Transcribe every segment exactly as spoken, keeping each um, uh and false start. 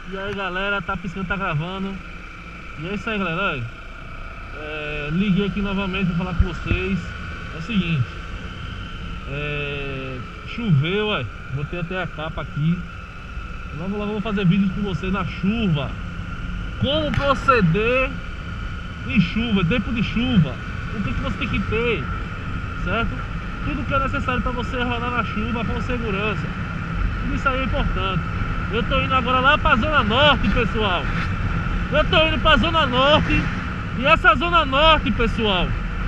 E aí galera, tá piscando, tá gravando. E é isso aí galera, olha, é, liguei aqui novamente pra falar com vocês. É o seguinte, é, choveu, ué, botei até a capa aqui. Logo logo vou fazer vídeos com vocês na chuva. Como proceder em chuva, tempo de chuva. O que, que você tem que ter, certo? Tudo que é necessário para você rodar na chuva com segurança. Tudo isso aí é importante. Eu tô indo agora lá pra Zona Norte, pessoal. Eu tô indo pra Zona Norte. E essa Zona Norte, pessoal,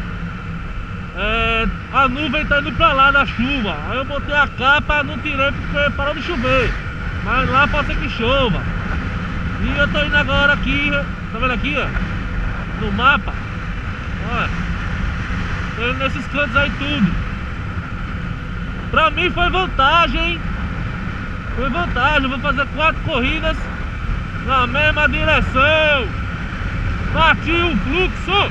é, a nuvem tá indo pra lá da chuva. Aí eu botei a capa, não tirei porque parou de chover. Mas lá pode ser que chova. E eu tô indo agora aqui, tá vendo aqui, ó, no mapa. Olha, tô indo nesses cantos aí tudo. Pra mim foi vantagem. Foi vantagem, vou fazer quatro corridas na mesma direção. Partiu o fluxo.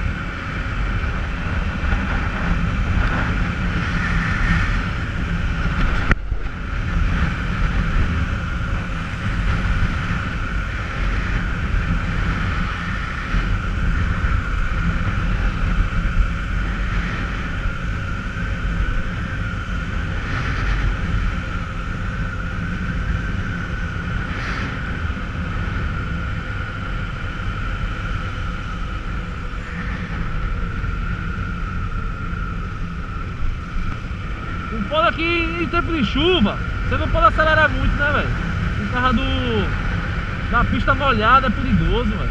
O foda aqui em tempo de chuva, você não pode acelerar muito, né, velho? Por causa do, da pista molhada é perigoso, velho.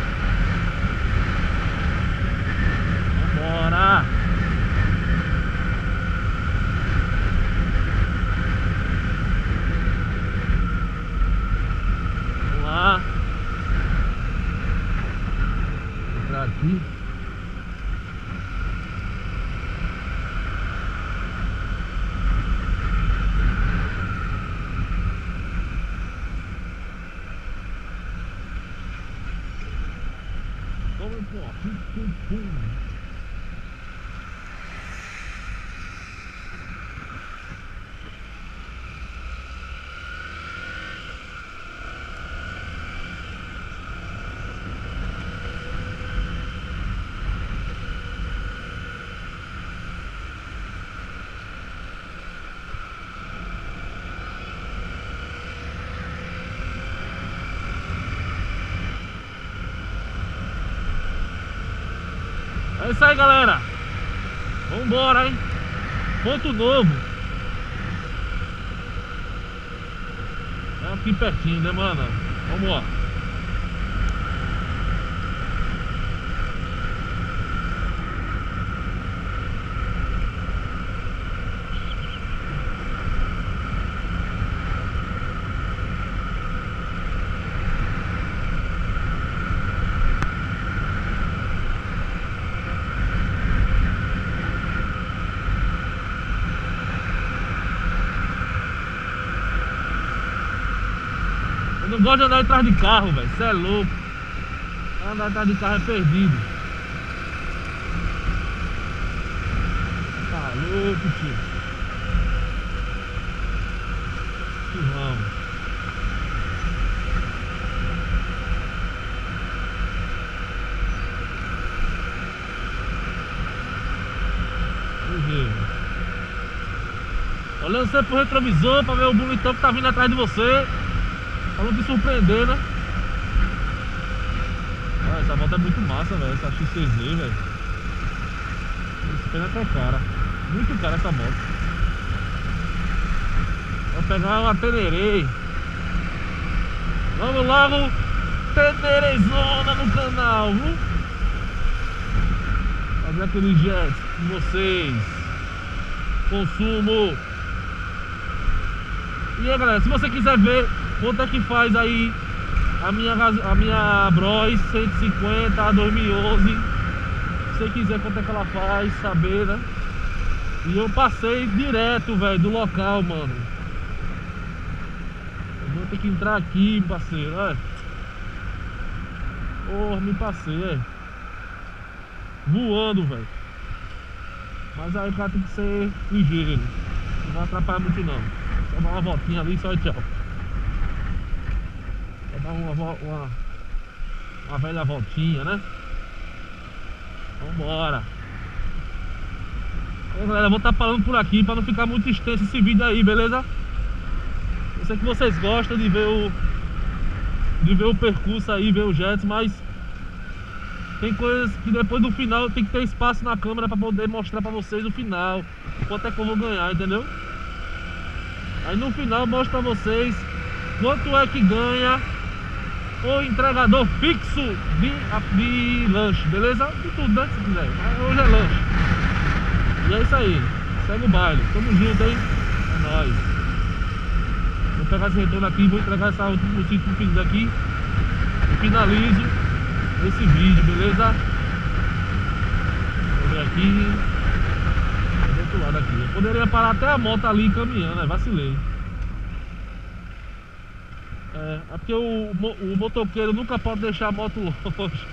Vambora! Vamos lá. Vou entrar aqui. Pum, pum, pum. É isso aí galera, vambora, hein? Ponto Novo. É aqui pertinho, né, mano? Vamos lá. Eu não gosto de andar atrás de carro, velho. Você é louco. Andar atrás de carro é perdido. Tá louco, tio. Que vamos. Olhando sempre pro retrovisor pra ver o bonitão que tá vindo atrás de você. Falando de surpreender, né? Ah, essa moto é muito massa, velho. Essa X C Z, velho. Esse pena é cara. Muito cara essa moto. Vou pegar uma Teneré. Vamos logo. Tenerezona no canal, viu? Fazer aquele jet com vocês. Consumo. E aí galera, se você quiser ver quanto é que faz aí a minha, a minha Bros cento e cinquenta dois mil e onze, se você quiser quanto é que ela faz, saber, né? E eu passei direto, velho, do local, mano. Eu vou ter que entrar aqui, parceiro, olha. Porra, me passei, é. Voando, velho. Mas aí o cara tem que ser ligeiro. Não vai atrapalhar muito não. Só dar uma voltinha ali e só tchau. dar uma, uma, uma velha voltinha, né? Vambora. Então, galera, eu vou estar parando por aqui para não ficar muito extenso esse vídeo aí, beleza? Eu sei que vocês gostam de ver o de ver o percurso aí, ver o Jets, mas tem coisas que depois do final tem que ter espaço na câmera para poder mostrar para vocês o final, quanto é que eu vou ganhar, entendeu? Aí no final mostra pra vocês quanto é que ganha o entregador fixo de, de lanche, beleza? De tudo, né? Se quiser. Mas hoje é lanche. E é isso aí. Segue o baile. Tamo junto, hein? É nóis. Vou pegar esse retorno aqui, vou entregar essa última cinco aqui e finalizo esse vídeo, beleza? Vou ver aqui. Do outro lado aqui. Eu poderia parar até a moto ali caminhando, né? Vacilei. É, é porque o, o motoqueiro nunca pode deixar a moto longe.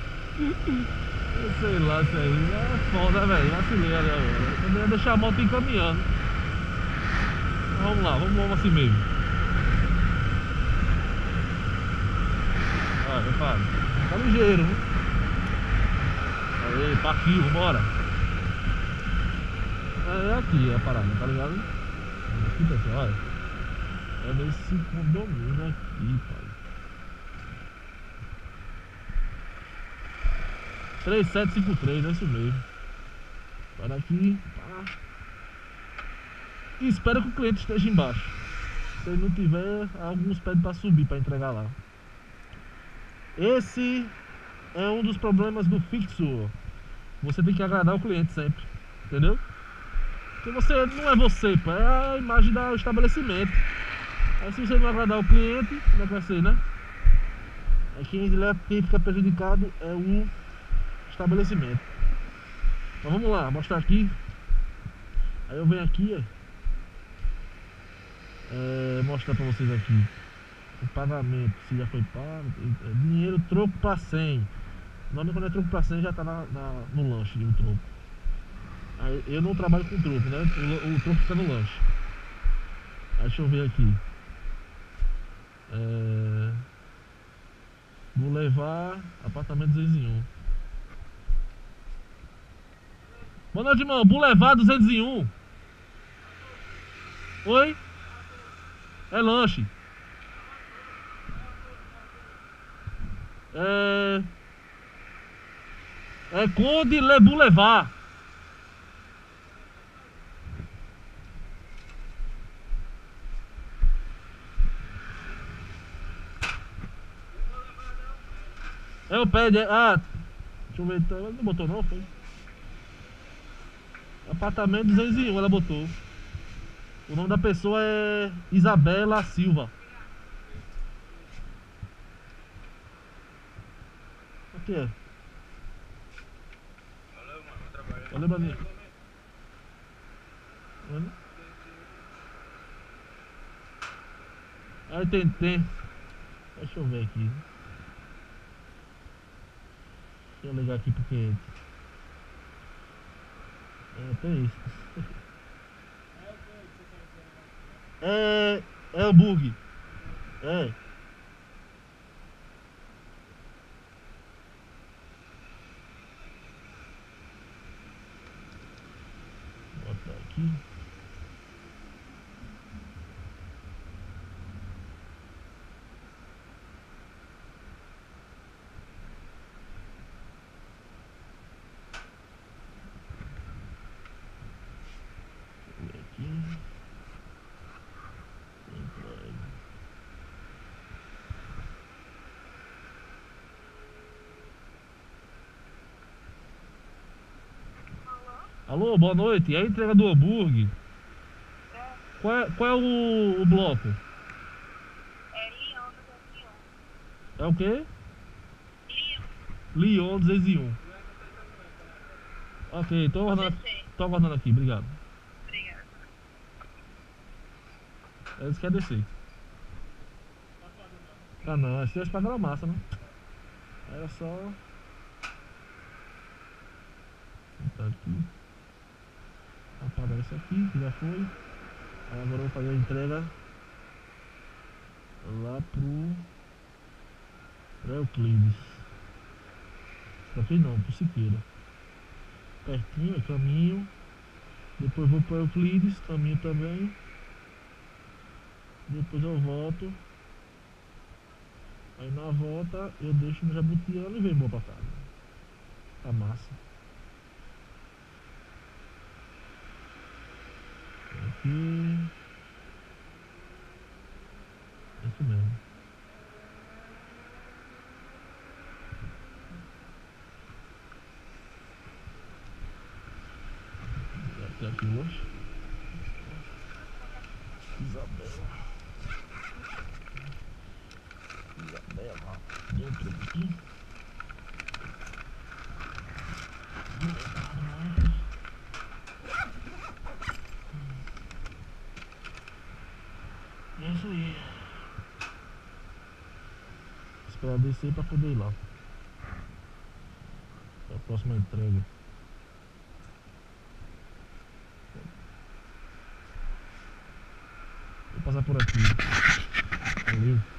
Eu sei lá, isso aí é foda, velho. Vacilei ali agora. Eu poderia deixar a moto ir caminhando. Então, vamos lá, vamos, vamos assim mesmo. Olha, repara. Tá ligeiro, viu? Aí, partiu, vambora. É aqui a parada, tá ligado? Aqui, pessoal, olha. É nesse condomínio aqui, pai. três sete cinco três, é isso mesmo. Para aqui, pá. E espero que o cliente esteja embaixo. Se ele não tiver, alguns pedem para subir para entregar lá. Esse é um dos problemas do fixo. Você tem que agradar o cliente sempre, entendeu? Porque você não é você, pô, é a imagem do estabelecimento. Aí se você não agradar o cliente, como é que vai ser, né? Aí quem, quem fica prejudicado é o estabelecimento. Então vamos lá, mostrar aqui. Aí eu venho aqui, ó, é, mostrar pra vocês aqui o pagamento, se já foi pago. Dinheiro, troco pra cem. Normalmente quando é troco pra cem já tá na, na, no lanche, o troco. Aí, eu não trabalho com troco, né? O, o troco fica no lanche. Aí, deixa eu ver aqui. É... Vou levar apartamento duzentos e um. Boa noite, irmão. Boulevard duzentos e um. Oi? É lanche. É... É Conde Le Boulevard. É o pé de... Ah, deixa eu ver. Ela não botou não, foi? Apartamento duzentos e um, ela botou. O nome da pessoa é Isabela Silva. Aqui é. Valeu, mano. Vou trabalhar. Valeu, Brasil. Olha. Aí tem, tem. Deixa eu ver aqui. Deixa eu ligar aqui porque... É, tem isso. É... É hambúrguer. É. Vou botar aqui. Alô, boa noite. E a entrega do hambúrguer? É, Qual é, qual é o, o bloco? é Lyon duzentos e um. É o quê? Lyon. Lyon duzentos e um. Ok, tô aguardando, Descer. tô aguardando aqui, obrigado. Obrigada. Eles querem descer. Ah não, se tivesse pagado a massa, né? Era só... Tá aqui. Apagar isso aqui, que já foi. Aí agora eu vou fazer a entrega lá pro Pra Euclides. Pra quem não, pro Siqueira. Pertinho, é caminho. Depois vou pra Euclides, caminho também. Depois eu volto. Aí na volta eu deixo no Jabutiana e venho embora pra casa. Tá massa. Aqui. Isso mesmo. Até aqui hoje. Isabela. Isabela. Dentro aqui. É isso aí. Esperar descer pra poder ir lá. É a próxima entrega. Vou passar por aqui. Valeu.